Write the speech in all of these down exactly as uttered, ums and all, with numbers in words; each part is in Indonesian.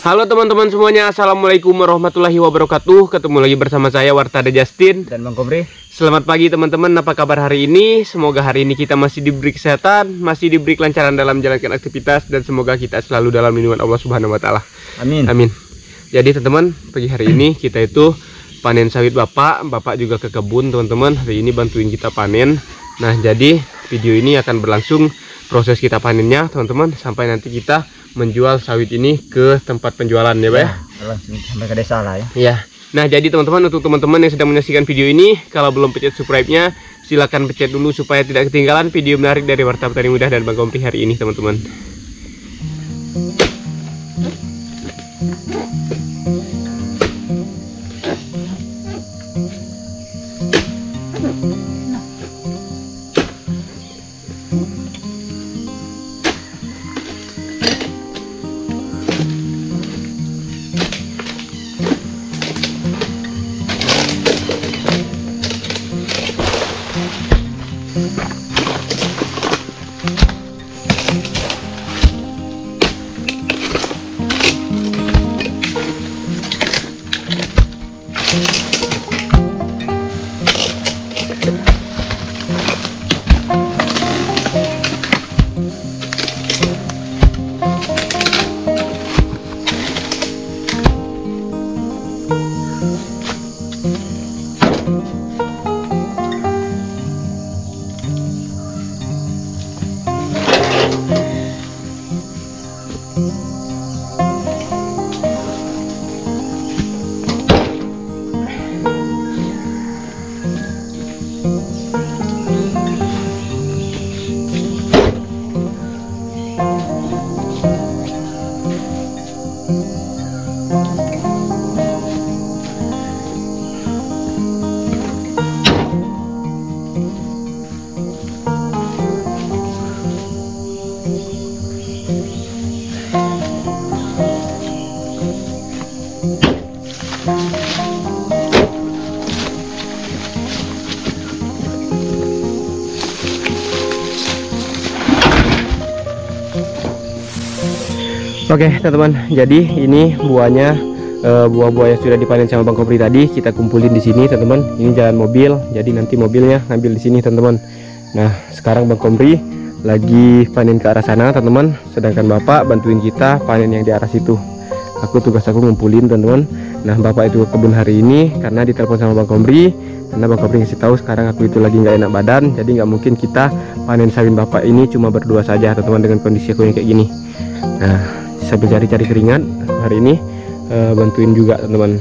Halo teman-teman semuanya, assalamualaikum warahmatullahi wabarakatuh. Ketemu lagi bersama saya Wartada Justin dan Bang Kobri. Selamat pagi teman-teman, apa kabar hari ini? Semoga hari ini kita masih diberi kesehatan, masih diberi kelancaran dalam menjalankan aktivitas, dan semoga kita selalu dalam lindungan Allah Subhanahu wa Ta'ala. Amin. Amin. Jadi teman-teman, pagi hari ini kita itu panen sawit bapak. Bapak juga ke kebun teman-teman. Hari ini bantuin kita panen. Nah, jadi video ini akan berlangsung proses kita panennya teman-teman, sampai nanti kita menjual sawit ini ke tempat penjualan ya Pak ya, langsung sampai ke desa lah ya. Ya. Nah jadi teman-teman, untuk teman-teman yang sedang menyaksikan video ini, kalau belum pencet subscribe-nya silahkan pencet dulu supaya tidak ketinggalan video menarik dari Warta Petani Muda dan Bang Kompri hari ini teman-teman. Oke teman-teman, jadi ini buahnya, buah-buah yang sudah dipanen sama Bang Kompri tadi kita kumpulin di sini teman-teman. Ini jalan mobil, jadi nanti mobilnya ngambil di sini teman-teman. Nah sekarang Bang Kompri lagi panen ke arah sana teman-teman, sedangkan Bapak bantuin kita panen yang di arah situ. Aku tugas aku ngumpulin teman-teman. Nah Bapak itu ke kebun hari ini karena ditelepon sama Bang Kompri, karena Bang Kompri ngasih tahu sekarang aku itu lagi nggak enak badan, jadi nggak mungkin kita panen sawit Bapak ini cuma berdua saja teman-teman dengan kondisi aku yang kayak gini. Nah sambil cari-cari keringat hari ini, e, bantuin juga teman-teman.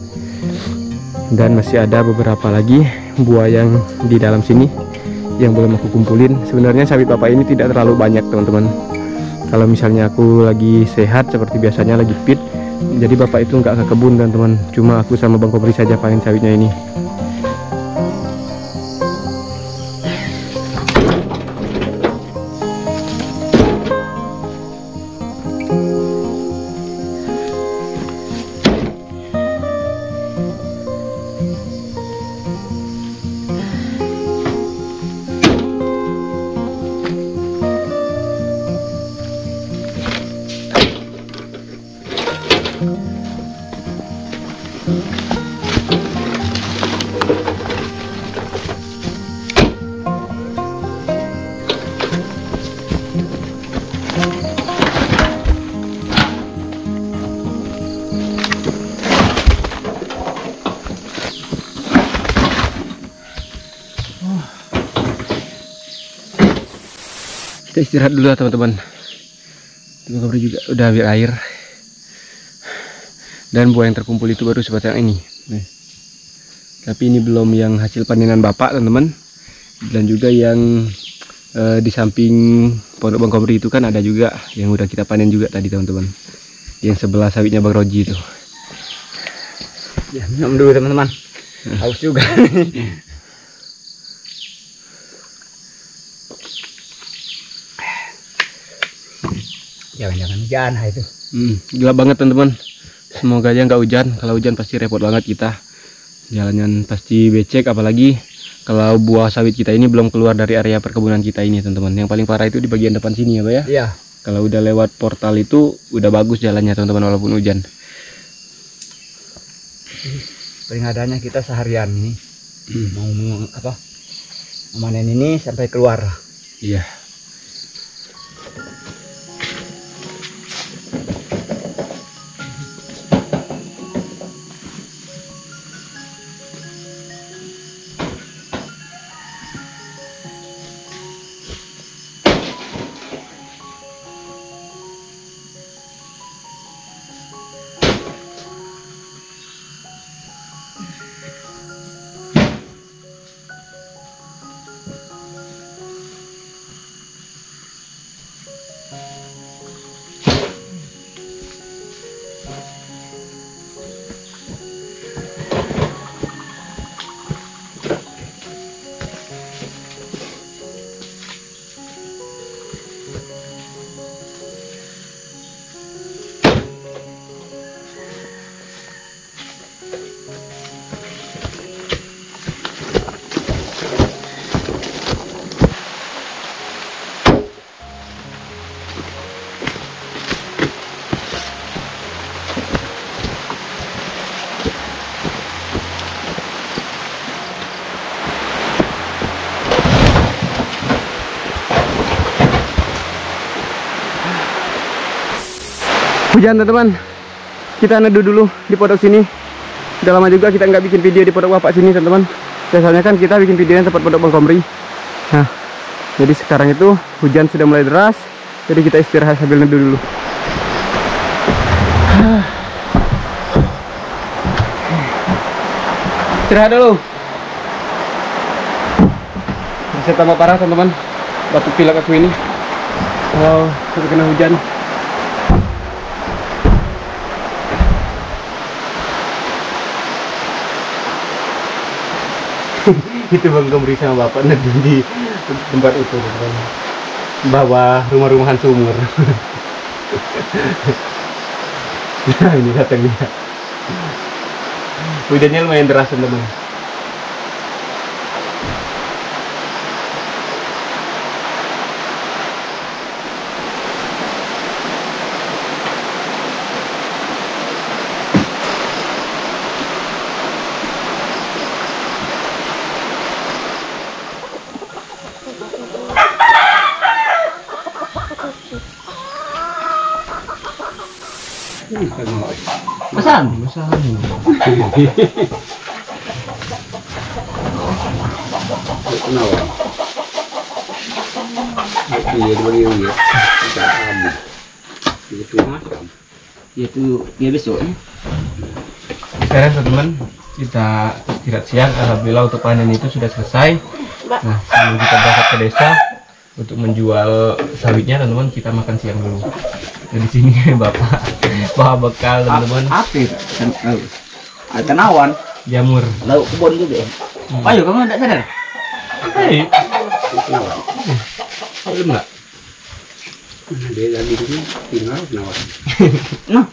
Dan masih ada beberapa lagi buah yang di dalam sini yang belum aku kumpulin. Sebenarnya sawit Bapak ini tidak terlalu banyak teman-teman. Kalau misalnya aku lagi sehat seperti biasanya, lagi fit, jadi Bapak itu nggak ke kebun teman-teman, cuma aku sama Bang Kompri saja panen sawitnya ini. Kita istirahat dulu teman-teman. Bang Kompri juga udah ambil air. Dan buah yang terkumpul itu baru sebatang ini. Nih. Tapi ini belum yang hasil panenan Bapak teman-teman. Dan juga yang eh, di samping pondok Bang Kompri itu kan ada juga yang udah kita panen juga tadi teman-teman. Yang sebelah sawitnya Bang Roji itu. Ya minum dulu teman-teman. Haus juga. Jangan-jangan hujan itu. Hmm, gelap banget teman-teman. Semoga aja nggak hujan. Kalau hujan pasti repot banget kita. Jalannya pasti becek, apalagi kalau buah sawit kita ini belum keluar dari area perkebunan kita ini teman-teman. Yang paling parah itu di bagian depan sini ya Pak ya. Iya. Kalau udah lewat portal itu udah bagus jalannya teman-teman walaupun hujan. Peringatannya kita seharian ini hmm. mau apa memanen ini sampai keluar. Iya. Hujan teman-teman, kita neduh dulu di pondok sini. Udah lama juga kita nggak bikin video di pondok bapak sini teman-teman. Biasanya kan kita bikin video yang tempat pondok Bang Komri. Nah, jadi sekarang itu hujan sudah mulai deras, jadi kita istirahat sambil neduh dulu. Istirahat dulu. Bisa tambah parah teman-teman, batuk pilek aku ini. Kalau sampai kena hujan. Itu Bang Komri sama bapak neduh di tempat itu teman, bawah rumah-rumahan sumur. Nah ini datangnya, hujannya lumayan deras teman. Pesan, pesan. Kenapa? Iya dibagi ya. Kita habis. Itu macam. Itu dia besok. Sekarang teman-teman kita istirahat siang. Alhamdulillah untuk panen itu sudah selesai. Nah sebelum kita berangkat ke desa untuk menjual sawitnya teman-teman, kita makan siang dulu. Di sini bapak bawa bekal teman-teman. Apir, tenawan, jamur, lauk kebun juga. Hmm. Ayo kamu tidak sadar? Hei, belum nggak? Dia lagi ini tinggal tenawan. Nah,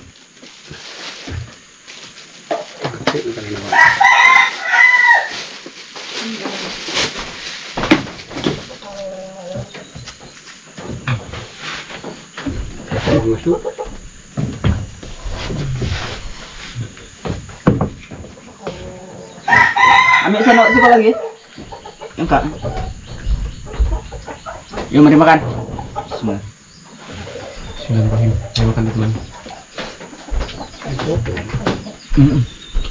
masuk. Ambil sendok siapa lagi? Enggak. Yuk mari makan. Bismillah. Bismillahirrahmanirrahim. Mari makan teman. Mm.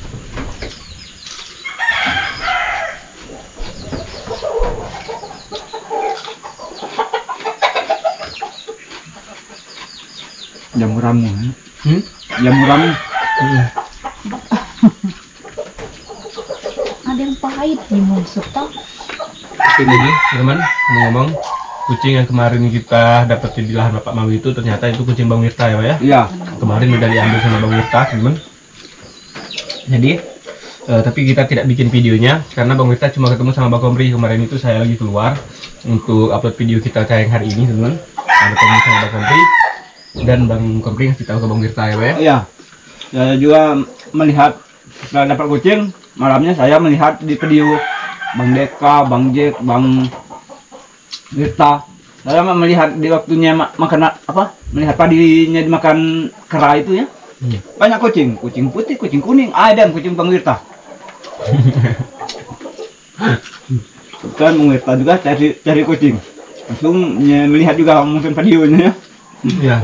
Jamur ramu, hmm? Jamur ramu. Hmm. Ada yang pahit nih maksud toh. Ini nih teman, ngomong-ngomong, kucing yang kemarin kita dapat di lahan Bapak Mawi itu ternyata itu kucing Bang Wirta ya Pak ya? Iya. Kemarin udah diambil sama Bang Wirta teman. Jadi, uh, tapi kita tidak bikin videonya karena Bang Wirta cuma ketemu sama Bang Komri kemarin itu. Saya lagi keluar untuk upload video kita tayang hari ini teman. Ada ketemu sama Bang Komri. Dan Bang Komri ngasih tahu ke Bang Wirta ya Pak ya? Iya. Saya juga melihat setelah dapat kucing, malamnya saya melihat di video Bang Deka, Bang Jack, Bang Wirta. Saya melihat di waktunya ma makan apa? Melihat padinya dimakan kera itu ya. Hmm. Banyak kucing, kucing putih, kucing kuning, ada kucing pengwirta. Kan pengwirta juga cari cari kucing. Langsung ya, melihat juga mungkin padionya ya. Iya.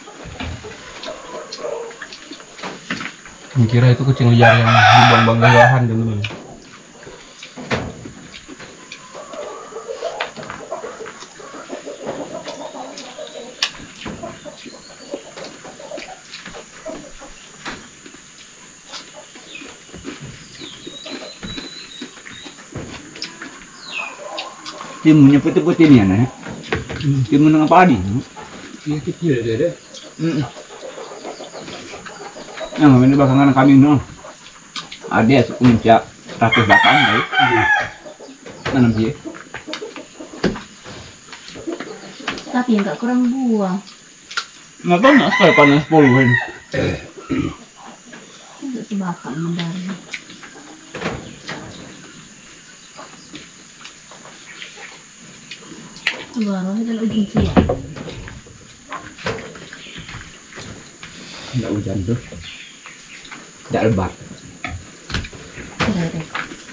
Kira itu kucing liar yang dibuang-buang ke lahan teman-teman. Timunnya putih-putih nih anak. Hmm. Timun dengan padi. Iya kecil dia deh. Hmm. Yang ini belakangan kami dong. Ada puncak ratus delapan kali. Nanam sih. Tapi enggak kurang buah. Nggak tahu nggak sekali panen sepuluh kan. Enggak sebakar mendalam. Baru aja ujung siang. Enggak hujan tuh. Enggak lebat. Beres.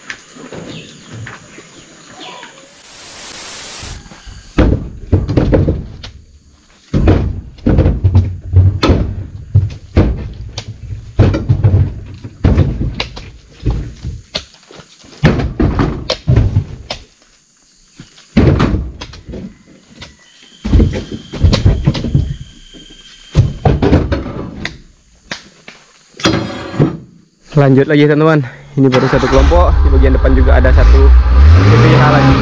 Lanjut lagi teman-teman, ini baru satu kelompok, di bagian depan juga ada satu T P H lagi.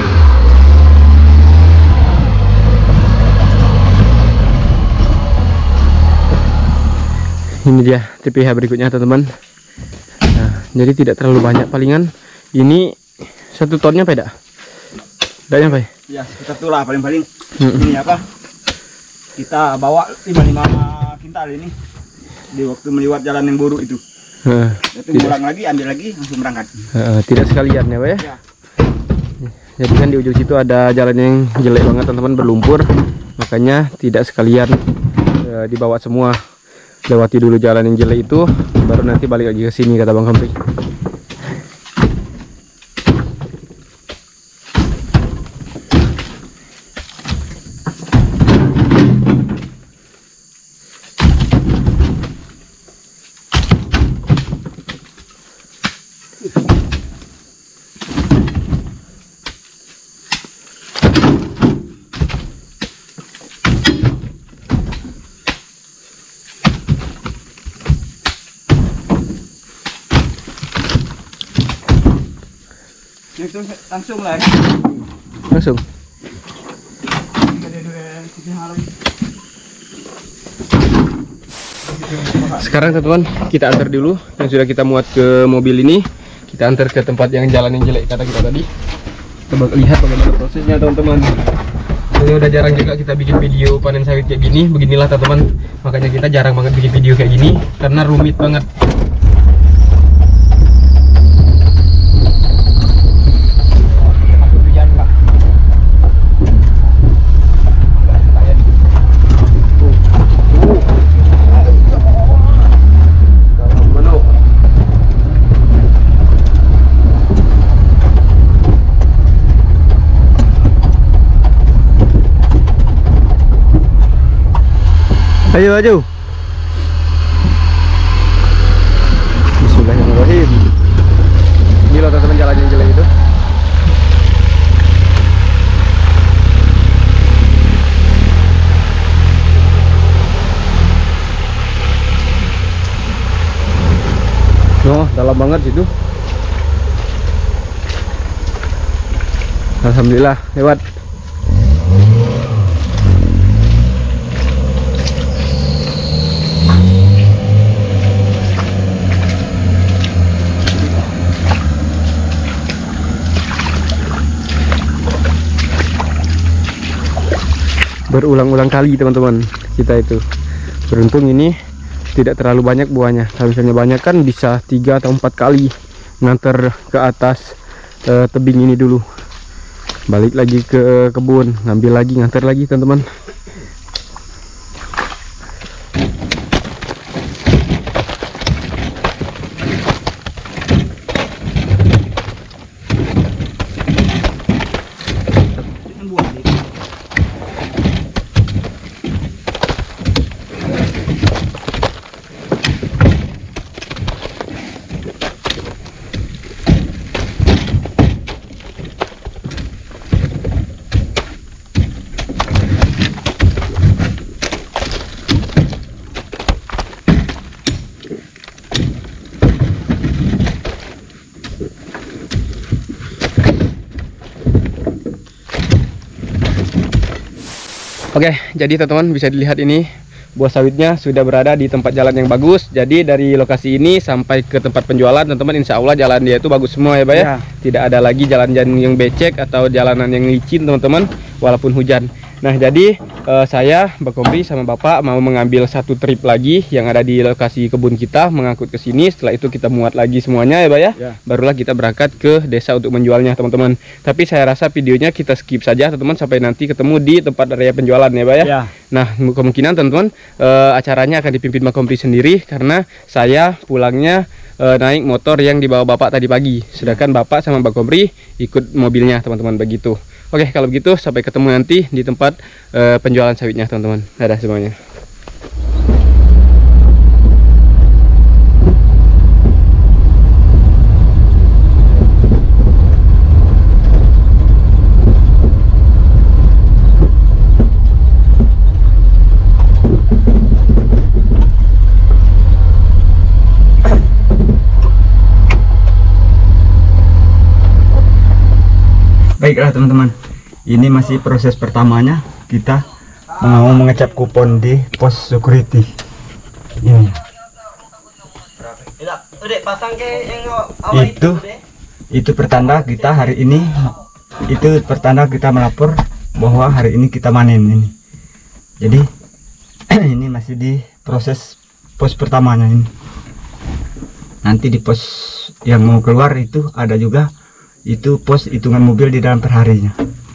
Ini dia T P H berikutnya teman-teman. Nah, jadi tidak terlalu banyak, palingan ini satu tonnya peda. Tidak nyampe? Ya sekitar itulah paling-paling. Hmm. Ini apa? Kita bawa lima puluh lima kintal ini di waktu melewat jalan yang buruk itu. Uh, Jadi ulang lagi, ambil lagi, langsung berangkat. Uh, tidak sekalian ya Pak ya? Ya. Jadi kan di ujung situ ada jalan yang jelek banget teman-teman, berlumpur. Makanya tidak sekalian uh, dibawa semua. Lewati dulu jalan yang jelek itu, baru nanti balik lagi ke sini kata Bang Kempri. Langsung, langsung lah. Langsung. Sekarang teman-teman kita antar dulu yang sudah kita muat ke mobil ini. Kita antar ke tempat yang jalan yang jelek kata kita tadi. Kita bakal lihat bagaimana prosesnya teman-teman. Ini udah jarang juga kita bikin video panen sawit kayak gini. Beginilah teman-teman. Makanya kita jarang banget bikin video kayak gini karena rumit banget. Ayo maju. Bismillahirrahmanirrahim. Ini loh teman-teman jalan yang jelek itu. Oh, dalam banget situ. Alhamdulillah lewat. Berulang-ulang kali teman-teman kita itu. Beruntung ini tidak terlalu banyak buahnya. Kalau misalnya banyak kan bisa tiga atau empat kali nganter ke atas e, tebing ini dulu. balik lagi ke kebun, ngambil lagi, nganter lagi teman-teman. Oke, jadi teman-teman bisa dilihat ini buah sawitnya sudah berada di tempat jalan yang bagus. Jadi dari lokasi ini sampai ke tempat penjualan teman-teman, insya Allah jalan dia itu bagus semua ya Pak ya. Ya. Tidak ada lagi jalan-jalan yang becek atau jalanan yang licin teman-teman, walaupun hujan. Nah jadi eh, saya Mbak Komri sama Bapak mau mengambil satu trip lagi yang ada di lokasi kebun kita, mengangkut ke sini. Setelah itu kita muat lagi semuanya ya Pak ya. Ya. Barulah kita berangkat ke desa untuk menjualnya teman-teman. Tapi saya rasa videonya kita skip saja teman-teman sampai nanti ketemu di tempat area penjualan ya Pak ya. Ya. Nah kemungkinan teman-teman eh, acaranya akan dipimpin Mbak Komri sendiri karena saya pulangnya eh, naik motor yang dibawa Bapak tadi pagi. Sedangkan Bapak sama Mbak Komri ikut mobilnya teman-teman begitu. Oke, kalau begitu sampai ketemu nanti di tempat uh, penjualan sawitnya teman-teman. Dadah semuanya. Baiklah teman-teman, ini masih proses pertamanya, kita mau mengecap kupon di pos security ini. Itu itu pertanda kita hari ini, itu pertanda kita melapor bahwa hari ini kita manen ini. Jadi ini masih di proses pos pertamanya ini. Nanti di pos yang mau keluar itu ada juga, itu pos hitungan mobil di dalam perharinya.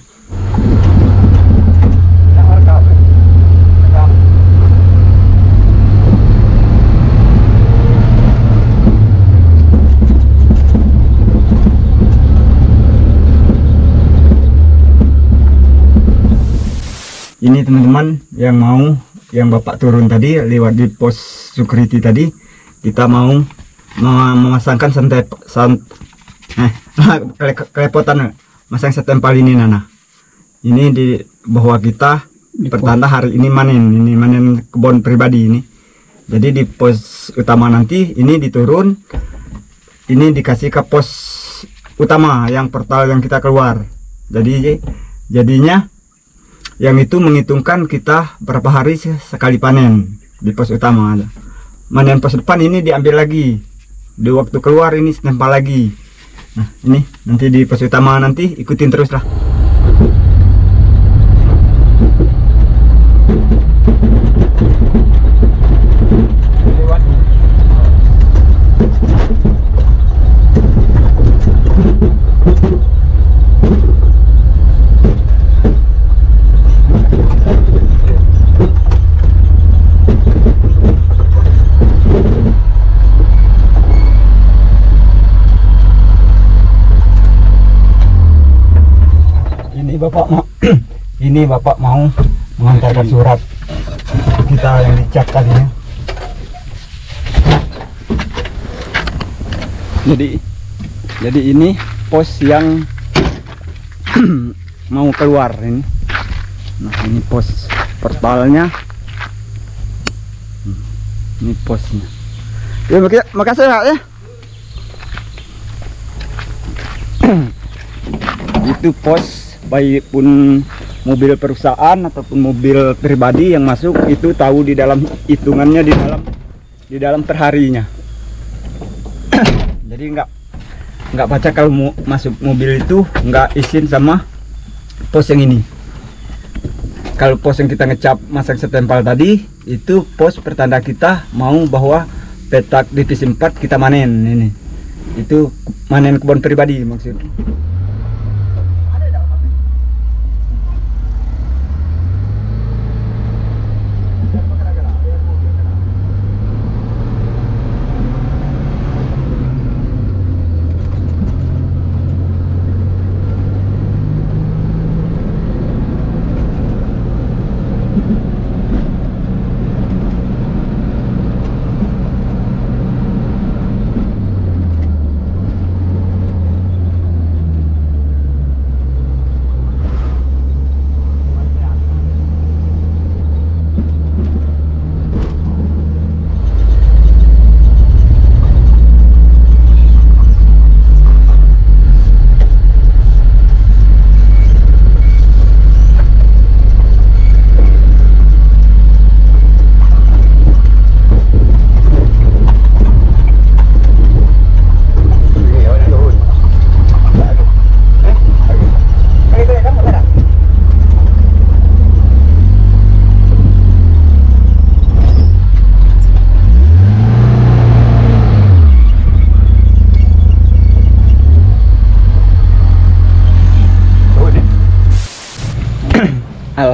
Ini teman-teman yang mau, yang Bapak turun tadi lewat di pos security tadi, kita mau memasangkan santai sant eh kelepotan masang setempel ini Nana. Ini di bahwa kita pertanda hari ini manen, ini manen kebun pribadi ini. Jadi di pos utama nanti ini diturun, ini dikasih ke pos utama yang portal yang kita keluar. Jadi jadinya yang itu menghitungkan kita berapa hari sekali panen di pos utama. Manen pos depan ini diambil lagi, di waktu keluar ini setempel lagi. Nah ini nanti di pos utama nanti ikutin terus lah. Bapak mau ini Bapak mau mengantarkan surat kita yang dicap tadinya. Jadi jadi ini pos yang mau keluar ini. Nah ini pos portalnya, ini posnya. Ya mak makasih ya. Itu pos, baik pun mobil perusahaan ataupun mobil pribadi yang masuk itu tahu di dalam hitungannya di dalam di dalam perharinya. Jadi nggak nggak baca kalau mau masuk mobil itu nggak izin sama pos yang ini. Kalau pos yang kita ngecap masang setempel tadi itu pos pertanda kita mau bahwa petak divisi empat kita manen ini. Itu manen kebun pribadi maksudnya.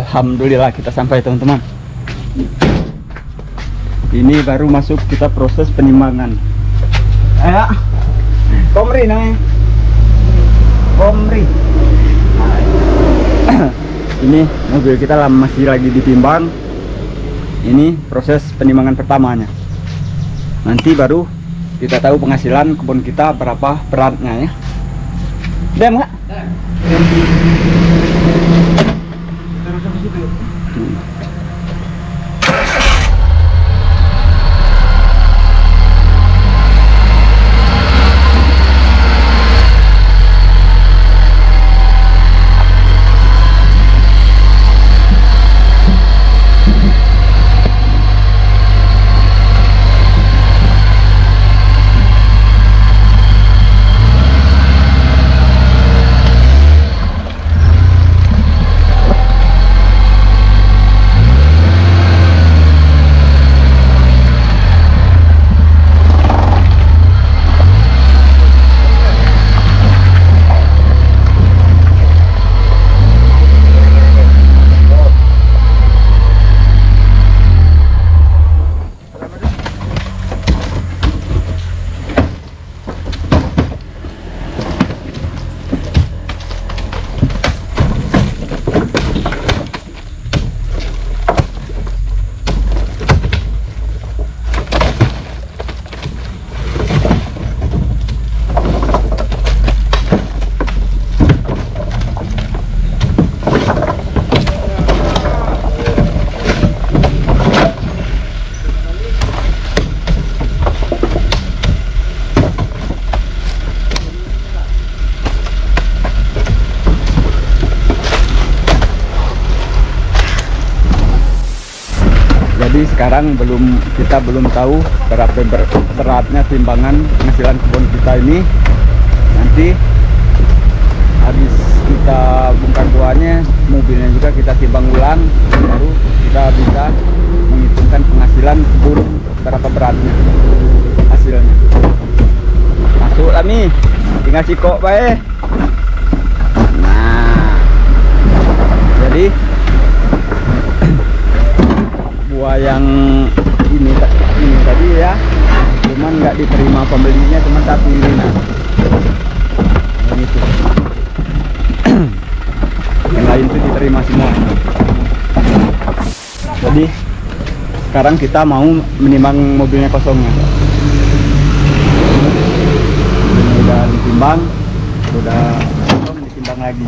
Alhamdulillah kita sampai teman-teman. Ini baru masuk kita proses penimbangan. Ayo, Komri namanya. Komri. Nah, ini mobil kita masih lagi ditimbang. Ini proses penimbangan pertamanya. Nanti baru kita tahu penghasilan kebun kita berapa beratnya ya. Udah enggak? Jadi sekarang belum kita belum tahu berapa ber, beratnya timbangan penghasilan kebun kita ini. Nanti habis kita bongkar buahnya, mobilnya juga kita timbang ulang, baru kita bisa menghitungkan penghasilan kebun berapa beratnya hasilnya. Masuk lah nih, tinggal sikok bae. Nah, jadi buah yang ini ini tadi ya, cuman nggak diterima pembelinya, cuma satu ini. Nah, yang itu yang lain itu diterima semua. Jadi sekarang kita mau menimbang mobilnya kosongnya. Ini udah ditimbang, udah kosong, ditimbang lagi.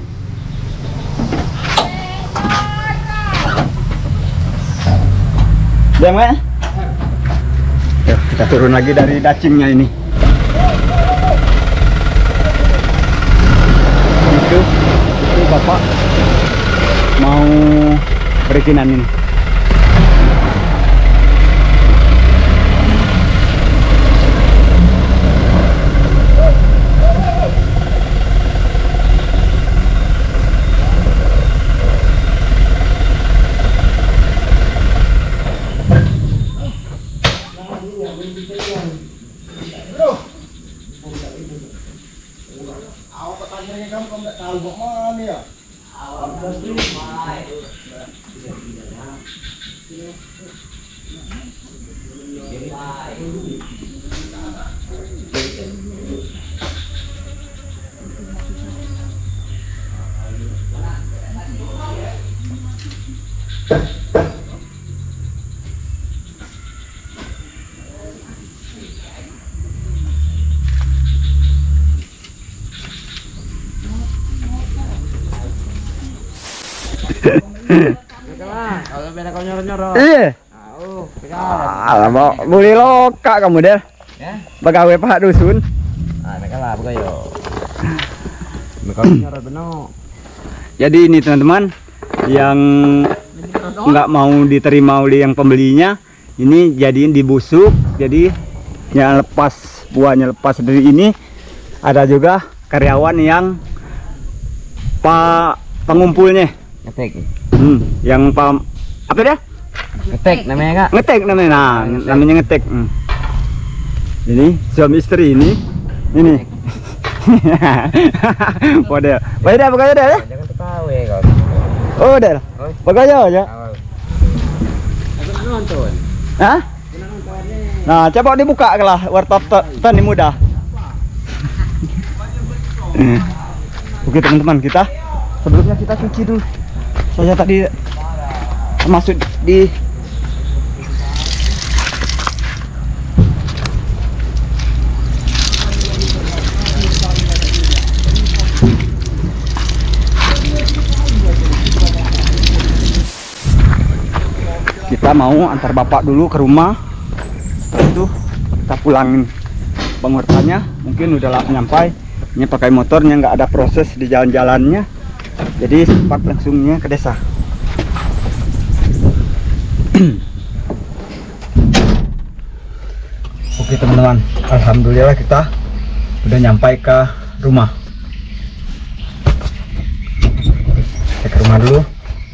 Udah nggak? Yuk, kita turun lagi dari dacingnya ini. Itu, itu bapak mau perizinan ini. Kalau beda kau nyorot-nyorot. Iya. Oh, Alah, mau boleh loka kamu deh. ya. Begawe Pak Dusun. Ah, mereka lah bukan yo. Mereka nyorot benar. Jadi ini teman-teman yang nggak mau diterima oleh yang pembelinya, ini jadiin dibusuk. Jadi yang lepas buahnya lepas dari ini, ada juga karyawan yang pak pengumpulnya. Ngetek. Hmm, yang pam apa dia? Ngetek namanya kak. Ngetek namanya. Nah, namanya ngetek. Hmm. Ini suami istri ini. Ini. Waduh. Waduh bukan ada ya? Jangan ketawa kau. Oh, udah. Pokoknya aja. Hah? Nah, coba dibuka lah wartop tani muda. Oke teman-teman, kita sebelumnya kita cuci dulu. Saya tadi masuk di kita mau antar bapak dulu ke rumah, itu kita pulangin bang Wertanya, mungkin udah lah nyampai. Ini pakai motornya, nggak ada proses di jalan-jalannya, jadi sempat langsungnya ke desa. Oke teman-teman, alhamdulillah kita udah nyampai ke rumah. Kita ke rumah dulu.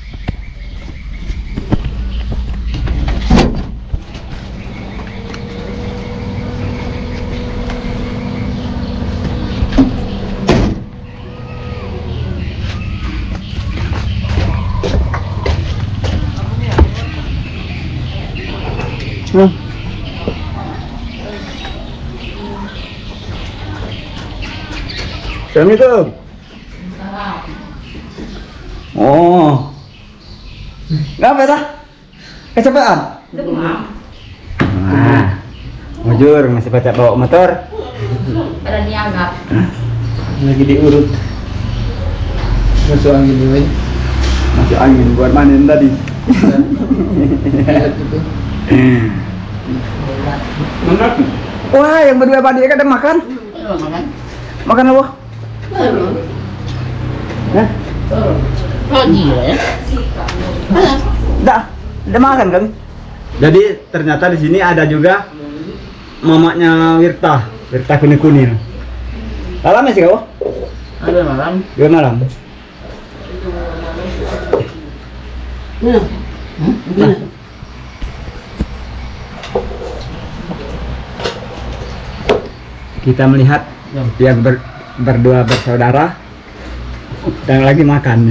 Hmm. Assalamualaikum. Oh, ngapa dah? Kecapean? Nah, mujur masih baca bawa motor. Ada dianggap. Lagi diurut. Masuk angin dulu. Masuk angin buat manen tadi. Wah, yang berdua padi kan ada makan? Makan. Makan apa? Hah? Oh gila ya. Dah, udah makan kan? Jadi ternyata di sini ada juga mamaknya Wirta, Wirta kuning-kuning. Malam sih kau? Ada malam. Dua malam. Nah. Nah. Kita melihat yang ber, berdua bersaudara dan lagi makan.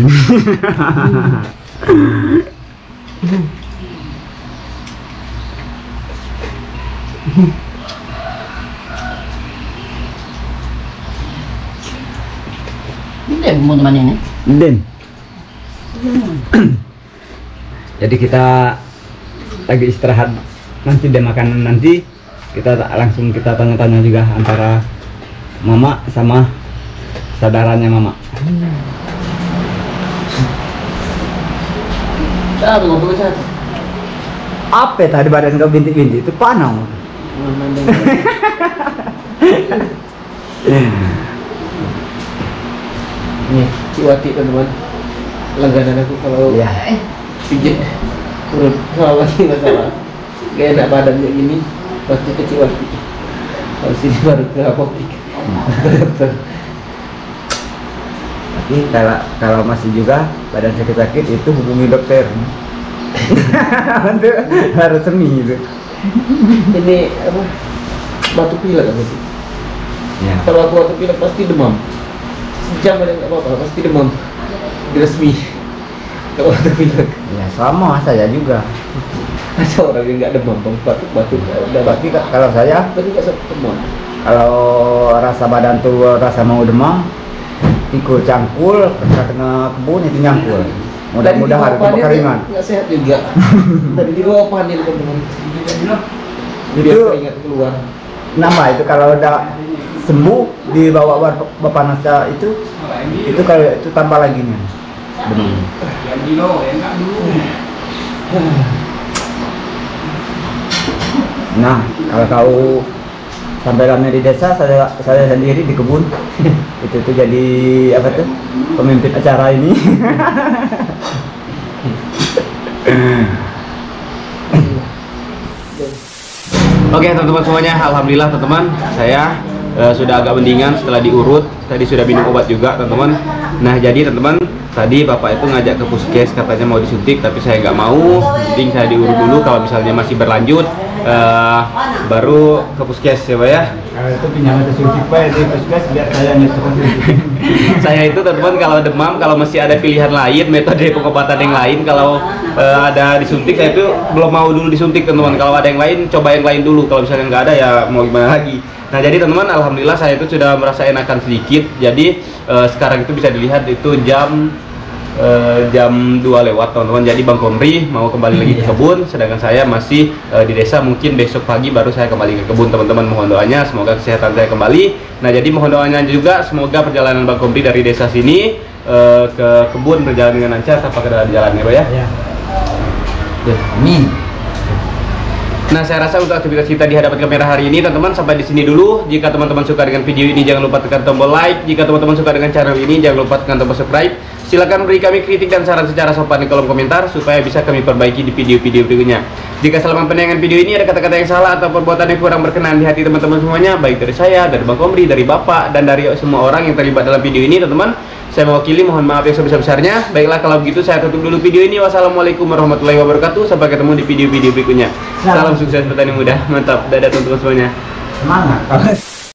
Ini mau teman ini. Den. Jadi kita lagi istirahat, nanti dia makan, nanti kita langsung kita tanya-tanya juga antara mama sama saudaranya mama. Satu ngobrol satu. Apa tadi badan kau bintik-bintik itu panau? Nih, Ciwati teman-teman. Langganan aku kalau Ya. pijit turun kalau lagi masalah gak enak badan kayak gini pasti ke Ciwati. Kalau sini baru ke apotek. Dokter. Tapi kalau kalau masih juga badan sakit-sakit itu hubungi dokter. Itu harus semi itu. Ini apa? Batuk pilek apa sih? Ya. Kalau aku batuk pilek pasti demam. Sejam aja nggak apa-apa, pasti demam. Diresmi. Kalau batuk pilek. Ya sama saya juga. Ada orang yang nggak demam, bang batuk batuk. Udah Berarti ka- kalau saya Tapi nggak sempat demam. kalau rasa badan tuh rasa mau demam, ikut cangkul ke tengah kebun itu nyangkul. Mudah-mudahan itu keringan. Nggak sehat juga. Tadi di bawah panen teman-teman. Biar Itu keringat keluar. nama itu kalau udah sembuh dibawa bar- bapak nasa itu itu kalau itu tambah lagi nih demam. Nah kalau kau sampai lama di desa, saya saya sendiri di kebun itu tuh jadi apa tuh pemimpin acara ini. Oke teman-teman semuanya, alhamdulillah teman-teman saya uh, sudah agak mendingan setelah diurut. Tadi sudah minum obat juga teman-teman. Nah jadi teman-teman tadi bapak itu ngajak ke puskes, katanya mau disuntik, tapi saya nggak mau. Penting saya diurut dulu, kalau misalnya masih berlanjut uh, baru ke puskes ya Pak ya. Kalau itu pinjam ada suntik Pak di puskes biar saya nyetor. Saya itu teman-teman kalau demam, kalau masih ada pilihan lain, metode pengobatan yang lain, kalau uh, ada disuntik, saya itu belum mau dulu disuntik teman-teman. Kalau ada yang lain, coba yang lain dulu. Kalau misalnya nggak ada ya mau gimana lagi. Nah jadi teman-teman, alhamdulillah saya itu sudah merasa enakan sedikit. Jadi uh, sekarang itu bisa dilihat itu jam Uh, jam dua lewat teman-teman. Jadi Bang Komri mau kembali lagi ke kebun, sedangkan saya masih uh, di desa. Mungkin besok pagi baru saya kembali ke kebun teman-teman. Mohon doanya semoga kesehatan saya kembali. Nah jadi mohon doanya juga semoga perjalanan Bang Komri dari desa sini uh, ke kebun berjalan dengan lancar tanpa kendala di jalan ya Pak ya. Ya. Amin. Nah, saya rasa untuk aktivitas kita di hadapan kamera hari ini, teman-teman, sampai di sini dulu. Jika teman-teman suka dengan video ini, jangan lupa tekan tombol like. Jika teman-teman suka dengan channel ini, jangan lupa tekan tombol subscribe. Silakan beri kami kritik dan saran secara sopan di kolom komentar supaya bisa kami perbaiki di video-video berikutnya. Jika selama penayangan video ini ada kata-kata yang salah atau perbuatan yang kurang berkenan di hati teman-teman semuanya, baik dari saya, dari Bang Komri, dari Bapak, dan dari semua orang yang terlibat dalam video ini, teman-teman, saya mewakili mohon maaf yang sebesar-besarnya. Baiklah kalau begitu saya tutup dulu video ini. Wassalamualaikum warahmatullahi wabarakatuh. Sampai ketemu di video-video berikutnya. Salam sukses petani muda. Mantap. Dadah teman-teman semuanya. Semangat.